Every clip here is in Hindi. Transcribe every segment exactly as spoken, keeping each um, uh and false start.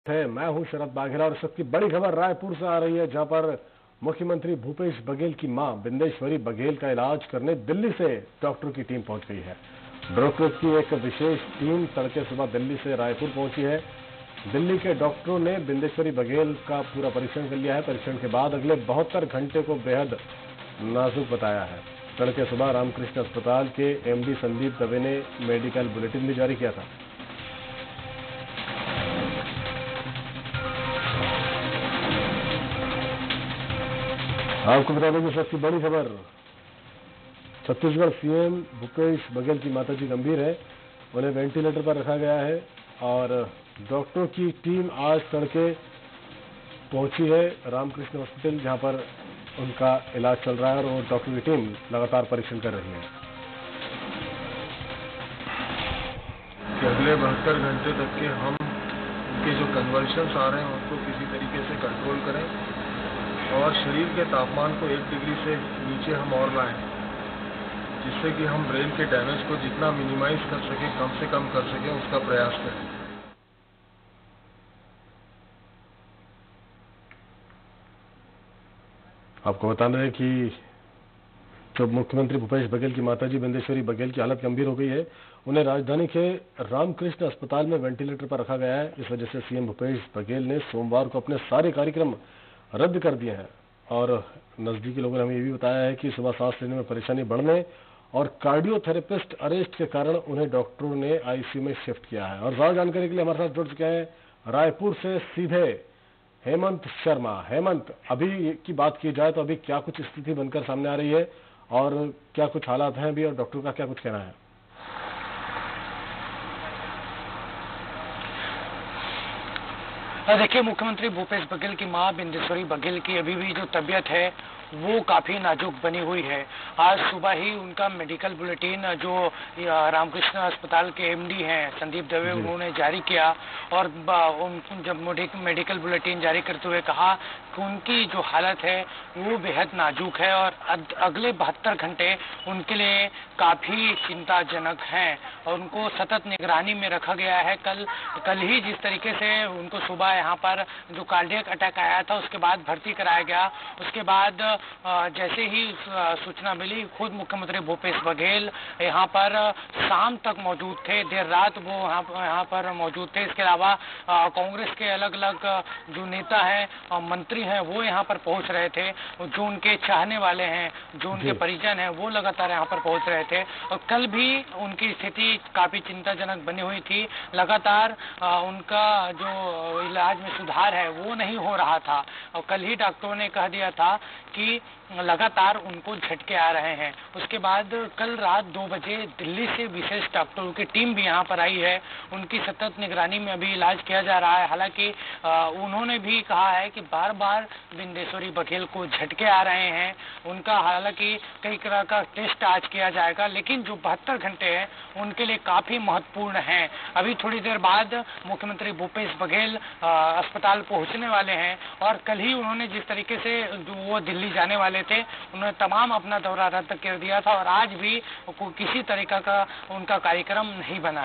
है। मैं हूं शरद बाघेला और सबकी बड़ी खबर रायपुर से आ रही है, जहां पर मुख्यमंत्री भूपेश बघेल की मां बिंदेश्वरी बघेल का इलाज करने दिल्ली से डॉक्टर की टीम पहुंच गई है। डॉक्टर की एक विशेष टीम तड़के सुबह दिल्ली से रायपुर पहुंची है। दिल्ली के डॉक्टरों ने बिंदेश्वरी बघेल का पूरा परीक्षण कर लिया है। परीक्षण के बाद अगले बहत्तर घंटे को बेहद नाजुक बताया है। तड़के सुबह रामकृष्ण अस्पताल के एमडी संदीप दवे ने मेडिकल बुलेटिन भी जारी किया था। आपको बता दें कि सबसे बड़ी खबर, छत्तीसगढ़ सीएम भूपेश बघेल की माताजी गंभीर है, उन्हें वेंटिलेटर पर रखा गया है और डॉक्टरों की टीम आज तड़के पहुंची है रामकृष्ण हॉस्पिटल, जहां पर उनका इलाज चल रहा है और वो डॉक्टर की टीम लगातार परीक्षण कर रही है। अगले बहत्तर घंटे तक के हम उनके जो कन्वर्शंस आ रहे हैं उनको किसी तरीके से कंट्रोल करें और शरीर के तापमान को एक डिग्री से नीचे हम और लाएं, जिससे कि हम ब्रेन के डैमेज को जितना मिनिमाइज कर सकें, कम से कम कर सकें, उसका प्रयास करें। आपको बताना है कि जब मुख्यमंत्री भूपेश बघेल की माताजी बिंदेश्वरी बघेल की हालत गंभीर हो गई है, उन्हें राजधानी के रामकृष्ण अस्पताल में वेंटिलेटर पर रखा गया है। इस वजह से सीएम भूपेश बघेल ने सोमवार को अपने सारे कार्यक्रम रद्द कर दिए हैं और नजदीकी लोगों ने हमें यह भी बताया है कि सुबह सांस लेने में परेशानी बढ़ने और कार्डियोथेरेपिस्ट अरेस्ट के कारण उन्हें डॉक्टरों ने आईसीयू में शिफ्ट किया है। और ज्यादा जानकारी के लिए हमारे साथ जुड़ चुके हैं रायपुर से सीधे हेमंत शर्मा। हेमंत, अभी की बात की जाए तो अभी क्या कुछ स्थिति बनकर सामने आ रही है और क्या कुछ हालात हैं अभी और डॉक्टर का क्या कुछ कहना है? देखिए, मुख्यमंत्री भूपेश बघेल की मां बिंदेश्वरी बघेल की अभी भी जो तबीयत है वो काफी नाजुक बनी हुई है। आज सुबह ही उनका मेडिकल बुलेटिन जो रामकृष्ण अस्पताल के एमडी हैं संदीप दवे, उन्होंने जारी किया और उन जब मेडिकल बुलेटिन जारी करते हुए कहा कि उनकी जो हालत है वो बेहद नाजुक है और अगले बहत्तर घंटे उनके लिए काफी चिंताजनक हैं और उनको सतत निगरानी में रखा गया है। कल कल ही जिस तरीके से उनको सुबह यहाँ पर जो कार्डियक अटैक आया था उसके बाद भर्ती कराया गया, उसके बाद जैसे ही सूचना मिली खुद मुख्यमंत्री भूपेश बघेल यहाँ पर शाम तक मौजूद थे, देर रात वो यहाँ पर मौजूद थे। इसके अलावा कांग्रेस के अलग अलग जो नेता हैं, मंत्री हैं, वो यहाँ पर पहुंच रहे थे। जो उनके चाहने वाले हैं, जो उनके परिजन हैं, वो लगातार यहाँ पर पहुंच रहे थे और कल भी उनकी स्थिति काफी चिंताजनक बनी हुई थी। लगातार उनका जो इलाज में सुधार है वो नहीं हो रहा था और कल ही डॉक्टरों ने कह दिया था कि लगातार उनको झटके आ रहे हैं। उसके बाद कल रात दो बजे दिल्ली से विशेष डॉक्टरों की टीम भी यहाँ पर आई है। उनकी सतत निगरानी में अभी इलाज किया जा रहा है। हालांकि उन्होंने भी कहा है कि बार बार बिंदेश्वरी बघेल को झटके आ रहे हैं। उनका हालांकि कई तरह का टेस्ट आज किया जाएगा, लेकिन जो बहत्तर घंटे हैं उनके लिए काफी महत्वपूर्ण हैं। अभी थोड़ी देर बाद मुख्यमंत्री भूपेश बघेल अस्पताल पहुंचने वाले हैं और कल ही उन्होंने जिस तरीके से जो वो दिल्ली जाने वाले थे, उन्होंने तमाम अपना दौरा रद्द कर दिया था और आज भी किसी तरीका का उनका कार्यक्रम नहीं बना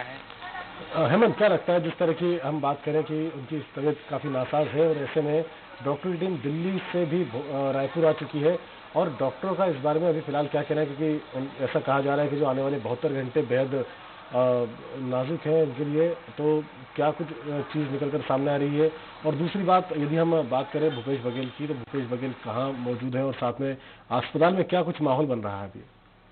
है। हेमंत, क्या लगता है, जिस तरह की हम बात करें कि उनकी तबीयत काफी नासाज है और ऐसे में डॉक्टर की टीम दिल्ली से भी रायपुर आ चुकी है और डॉक्टरों का इस बारे में अभी फिलहाल क्या कहना है, क्योंकि ऐसा कहा जा रहा है कि जो आने वाले बहत्तर घंटे बेहद नाजुक है उनके लिए, तो क्या कुछ चीज़ निकलकर सामने आ रही है? और दूसरी बात, यदि हम बात करें भूपेश बघेल की, तो भूपेश बघेल कहाँ मौजूद है और साथ में अस्पताल में क्या कुछ माहौल बन रहा है अभी?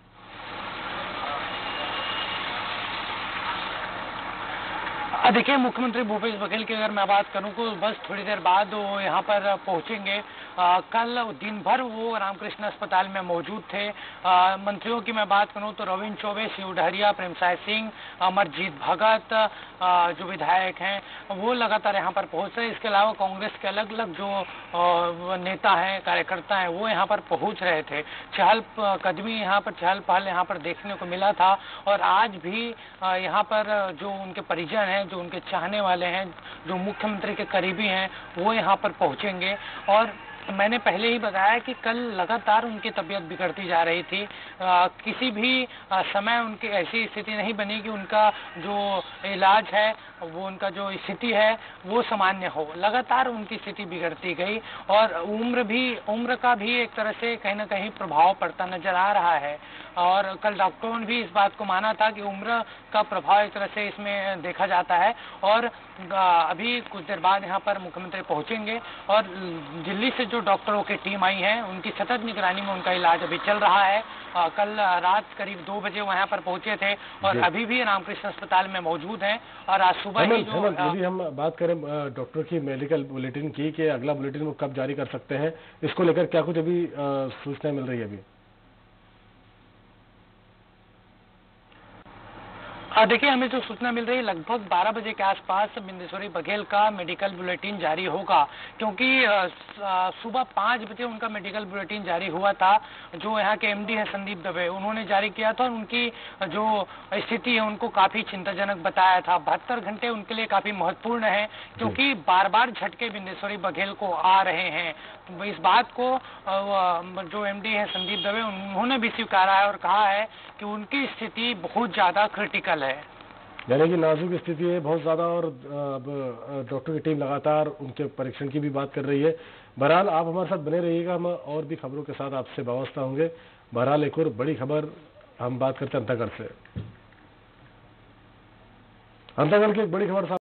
देखिए, मुख्यमंत्री भूपेश बघेल की अगर मैं बात करूं तो बस थोड़ी देर बाद वो यहाँ पर पहुंचेंगे। आ, कल दिन भर वो रामकृष्ण अस्पताल में मौजूद थे। आ, मंत्रियों की मैं बात करूं तो रविंद्र चौबे, शिव डहरिया, प्रेमसाय सिंह, अमरजीत भगत, आ, जो विधायक हैं वो लगातार यहाँ पर पहुंच रहे। इसके अलावा कांग्रेस के अलग अलग जो आ, नेता हैं, कार्यकर्ता हैं, वो यहाँ पर पहुंच रहे थे। चहल कदमी यहाँ पर चहल पहल यहाँ पर देखने को मिला था और आज भी यहाँ पर जो उनके परिजन हैं, जो उनके चाहने वाले हैं, जो मुख्यमंत्री के करीबी हैं, वो यहाँ पर पहुंचेंगे और मैंने पहले ही बताया कि कल लगातार उनकी तबीयत बिगड़ती जा रही थी। आ, किसी भी आ, समय उनकी ऐसी स्थिति नहीं बनी कि उनका जो इलाज है, वो उनका जो स्थिति है वो सामान्य हो। लगातार उनकी स्थिति बिगड़ती गई और उम्र भी उम्र का भी एक तरह से कहीं ना कहीं प्रभाव पड़ता नजर आ रहा है। और कल डॉक्टरों ने भी इस बात को माना था कि उम्र का प्रभाव एक तरह से इसमें देखा जाता है। और अभी कुछ देर बाद यहाँ पर मुख्यमंत्री पहुंचेंगे और दिल्ली से जो डॉक्टरों की टीम आई है उनकी सतत निगरानी में उनका इलाज अभी चल रहा है। आ, कल रात करीब दो बजे वहाँ पर पहुंचे थे और अभी भी रामकृष्ण अस्पताल में मौजूद हैं। और आज सुबह ही जो यदि हम बात करें डॉक्टर की मेडिकल बुलेटिन की कि अगला बुलेटिन वो कब जारी कर सकते हैं, इसको लेकर क्या कुछ अभी सूचना मिल रही है? अभी देखिए, हमें जो सूचना मिल रही है लगभग बारह बजे के आसपास बिंदेश्वरी बघेल का मेडिकल बुलेटिन जारी होगा, क्योंकि सुबह पाँच बजे उनका मेडिकल बुलेटिन जारी हुआ था। जो यहाँ के एमडी है संदीप दवे, उन्होंने जारी किया था और उनकी जो स्थिति है उनको काफी चिंताजनक बताया था। बहत्तर घंटे उनके लिए काफी महत्वपूर्ण है, क्योंकि बार बार झटके बिंदेश्वरी बघेल को आ रहे हैं। इस बात को जो एमडी है संदीप दवे, उन्होंने भी स्वीकारा है और कहा है कि उनकी स्थिति बहुत ज्यादा क्रिटिकल है, यानी कि नाजुक स्थिति है बहुत ज्यादा। और अब डॉक्टर की टीम लगातार उनके परीक्षण की भी बात कर रही है। बहरहाल आप हमारे साथ बने रहिएगा, हम और भी खबरों के साथ आपसे वाबस्ता होंगे। बहरहाल एक और बड़ी खबर हम बात करते हैं अंतागढ़ से। अंतागढ़ की एक बड़ी खबर